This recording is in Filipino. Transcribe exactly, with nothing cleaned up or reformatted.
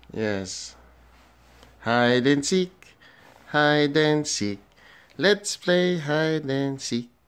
Yes. Hide and seek, hide and seek. Let's play hide and seek.